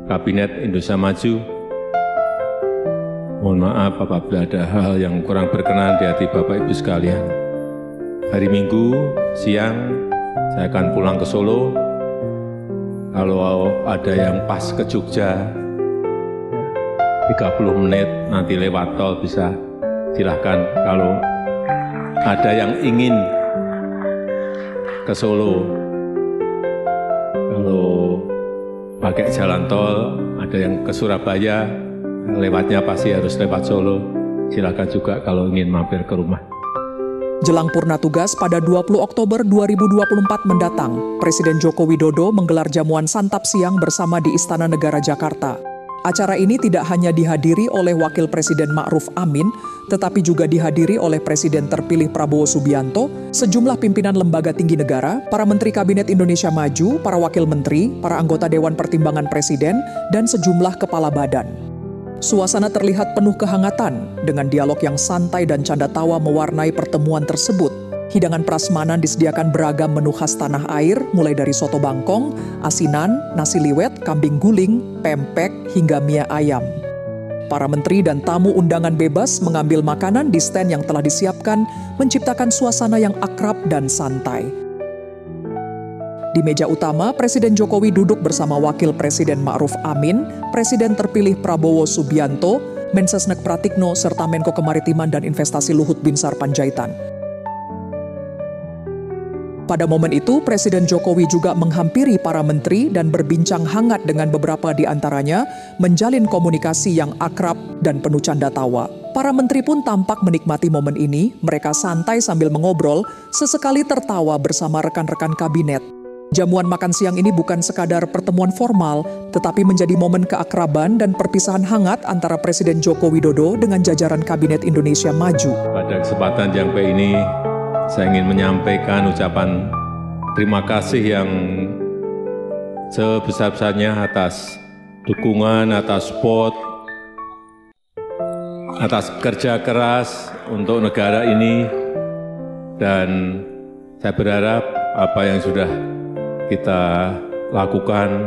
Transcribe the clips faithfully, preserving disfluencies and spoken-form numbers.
Kabinet Indonesia Maju. Mohon maaf apabila ada hal yang kurang berkenan di hati Bapak Ibu sekalian. Hari Minggu siang saya akan pulang ke Solo. Kalau ada yang pas ke Jogja, tiga puluh menit nanti lewat tol bisa, silahkan. Kalau ada yang ingin ke Solo, kalau pakai jalan tol, ada yang ke Surabaya, lewatnya pasti harus lewat Solo. Silakan juga kalau ingin mampir ke rumah. Jelang purna tugas pada dua puluh Oktober dua ribu dua puluh empat mendatang, Presiden Joko Widodo menggelar jamuan santap siang bersama di Istana Negara Jakarta. Acara ini tidak hanya dihadiri oleh Wakil Presiden Ma'ruf Amin, tetapi juga dihadiri oleh Presiden terpilih Prabowo Subianto, sejumlah pimpinan lembaga tinggi negara, para Menteri Kabinet Indonesia Maju, para Wakil Menteri, para anggota Dewan Pertimbangan Presiden, dan sejumlah kepala badan. Suasana terlihat penuh kehangatan dengan dialog yang santai dan canda tawa mewarnai pertemuan tersebut. Hidangan prasmanan disediakan beragam menu khas tanah air, mulai dari soto bangkong, asinan, nasi liwet, kambing guling, pempek, hingga mie ayam. Para menteri dan tamu undangan bebas mengambil makanan di stand yang telah disiapkan, menciptakan suasana yang akrab dan santai. Di meja utama, Presiden Jokowi duduk bersama Wakil Presiden Ma'ruf Amin, Presiden terpilih Prabowo Subianto, Mensesnek Pratikno, serta Menko Kemaritiman dan Investasi Luhut Binsar Panjaitan. Pada momen itu, Presiden Jokowi juga menghampiri para menteri dan berbincang hangat dengan beberapa di antaranya, menjalin komunikasi yang akrab dan penuh canda tawa. Para menteri pun tampak menikmati momen ini, mereka santai sambil mengobrol, sesekali tertawa bersama rekan-rekan kabinet. Jamuan makan siang ini bukan sekadar pertemuan formal, tetapi menjadi momen keakraban dan perpisahan hangat antara Presiden Joko Widodo dengan jajaran Kabinet Indonesia Maju. Pada kesempatan yang baik ini, saya ingin menyampaikan ucapan terima kasih yang sebesar-besarnya atas dukungan, atas support, atas kerja keras untuk negara ini, dan saya berharap apa yang sudah kita lakukan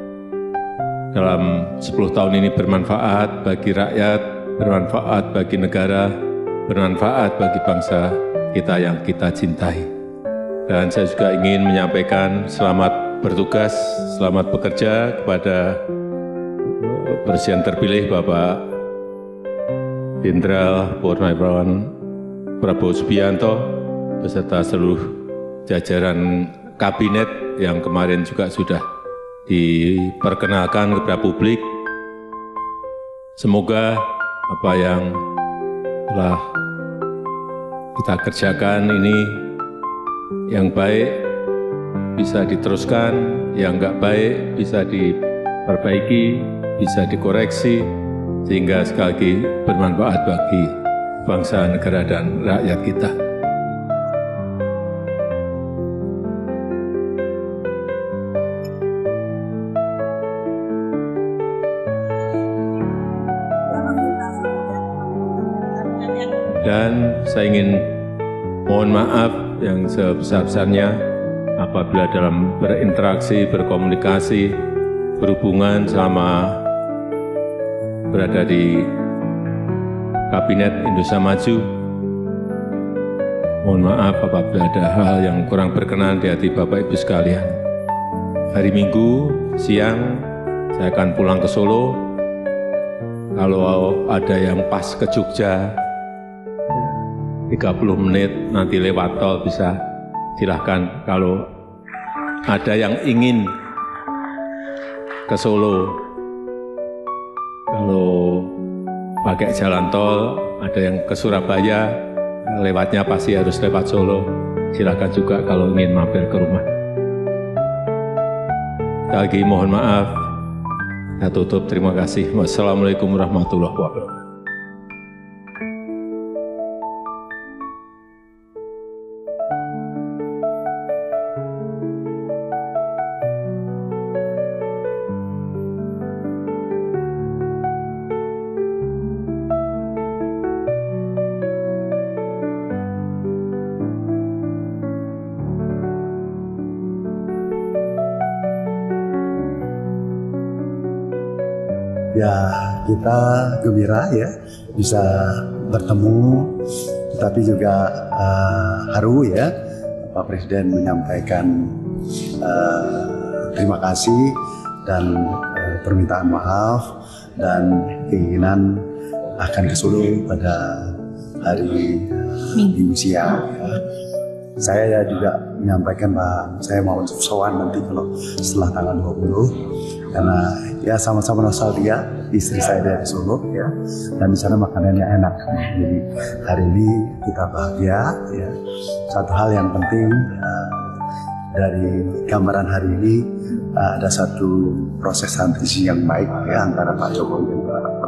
dalam sepuluh tahun ini bermanfaat bagi rakyat, bermanfaat bagi negara, bermanfaat bagi bangsa kita yang kita cintai. Dan saya juga ingin menyampaikan selamat bertugas, selamat bekerja kepada Presiden terpilih Bapak Jenderal Purnawirawan Prabowo Subianto beserta seluruh jajaran Kabinet yang kemarin juga sudah diperkenalkan kepada publik. Semoga apa yang telah kita kerjakan ini yang baik bisa diteruskan, yang enggak baik bisa diperbaiki, bisa dikoreksi, sehingga sekali lagi bermanfaat bagi bangsa, negara, dan rakyat kita. Dan saya ingin mohon maaf yang sebesar-besarnya apabila dalam berinteraksi, berkomunikasi, berhubungan selama berada di Kabinet Indonesia Maju. Mohon maaf apabila ada hal yang kurang berkenan di hati Bapak Ibu sekalian. Hari Minggu siang saya akan pulang ke Solo. Kalau ada yang pas ke Jogja, tiga puluh menit nanti lewat tol bisa, silahkan. Kalau ada yang ingin ke Solo, kalau pakai jalan tol, ada yang ke Surabaya, lewatnya pasti harus lewat Solo. Silahkan juga kalau ingin mampir ke rumah. Sekali lagi mohon maaf. Saya tutup, terima kasih. Wassalamualaikum warahmatullahi wabarakatuh. Ya, kita gembira ya bisa bertemu, tapi juga uh, haru ya Pak Presiden menyampaikan uh, terima kasih dan uh, permintaan maaf dan keinginan akan ke Solo pada hari Minggu siang. Ya. Saya ya juga menyampaikan Pak, saya mau sowan nanti kalau setelah tanggal dua puluh, karena ya sama-sama nostalgia, istri saya dari Solo ya, dan di sana makanannya enak. Jadi hari ini kita bahagia ya. Satu hal yang penting uh, dari gambaran hari ini uh, ada satu proses transisi yang baik ya antara Pak Jokowi dan Pak